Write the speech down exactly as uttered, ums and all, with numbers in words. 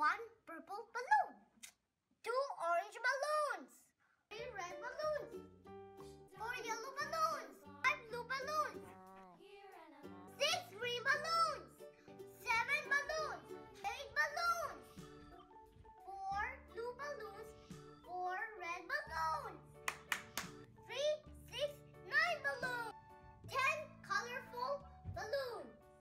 one purple balloon, two orange balloons, three red balloons,